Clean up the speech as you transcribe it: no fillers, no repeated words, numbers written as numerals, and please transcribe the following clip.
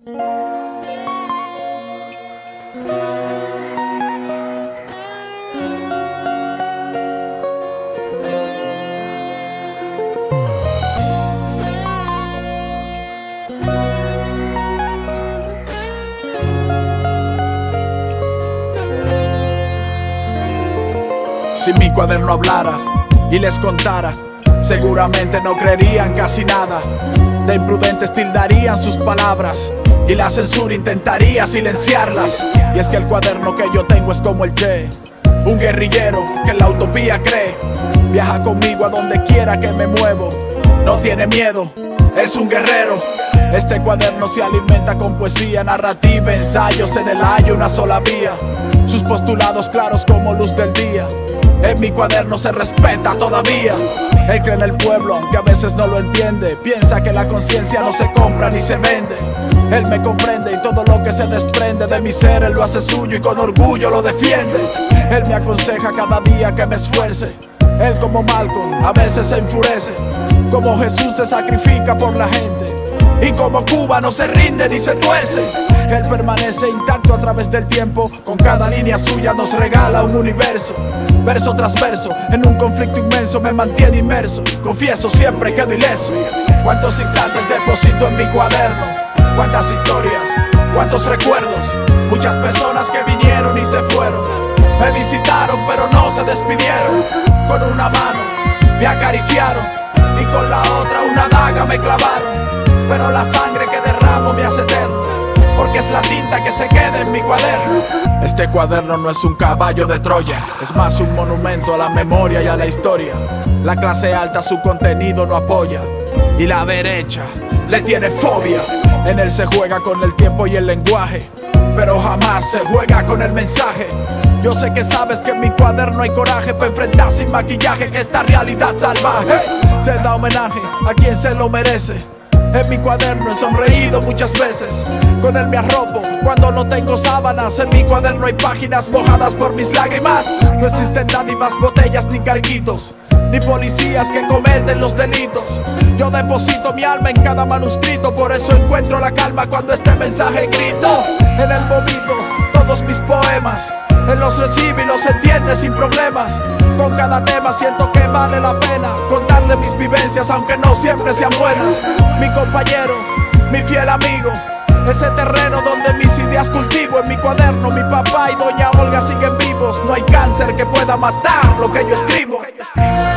Si mi cuaderno hablara y les contara, seguramente no creerían casi nada. De imprudentes tildarían sus palabras y la censura intentaría silenciarlas. Y es que el cuaderno que yo tengo es como el Che, un guerrillero que en la utopía cree. Viaja conmigo a donde quiera que me muevo, no tiene miedo, es un guerrero. Este cuaderno se alimenta con poesía, narrativa, ensayos en el aire, una sola vía. Sus postulados claros como luz del día. En mi cuaderno se respeta todavía. Él cree en el pueblo, aunque a veces no lo entiende. Piensa que la conciencia no se compra ni se vende. Él me comprende y todo lo que se desprende de mi ser él lo hace suyo y con orgullo lo defiende. Él me aconseja cada día que me esfuerce. Él como Malcolm a veces se enfurece. Como Jesús se sacrifica por la gente. Y como Cuba no se rinde ni se tuerce. Él permanece intacto a través del tiempo. Con cada línea suya nos regala un universo. Verso tras verso, en un conflicto inmenso me mantiene inmerso. Confieso, siempre quedo ileso. Cuántos instantes deposito en mi cuaderno, cuántas historias, cuántos recuerdos. Muchas personas que vinieron y se fueron. Me visitaron pero no se despidieron. Con una mano me acariciaron y con la otra una daga me clavaron. Pero la sangre que derramo me hace eterno, porque es la tinta que se queda en mi cuaderno. Este cuaderno no es un caballo de Troya, es más un monumento a la memoria y a la historia. La clase alta su contenido no apoya y la derecha le tiene fobia. En él se juega con el tiempo y el lenguaje, pero jamás se juega con el mensaje. Yo sé que sabes que en mi cuaderno hay coraje para enfrentar sin maquillaje esta realidad salvaje. Se da homenaje a quien se lo merece. En mi cuaderno he sonreído muchas veces. Con él me arropo cuando no tengo sábanas. En mi cuaderno hay páginas mojadas por mis lágrimas. No existen dádivas, botellas ni carguitos, ni policías que cometen los delitos. Yo deposito mi alma en cada manuscrito. Por eso encuentro la calma cuando este mensaje grito. En él vomito todos mis poemas. Él los recibe y los entiende sin problemas. Con cada tema siento que vale la pena contarle mis vivencias, aunque no siempre sean buenas. Mi compañero, mi fiel amigo, ese terreno donde mis ideas cultivo. En mi cuaderno mi papá y doña Olga siguen vivos. No hay cáncer que pueda matar lo que yo escribo.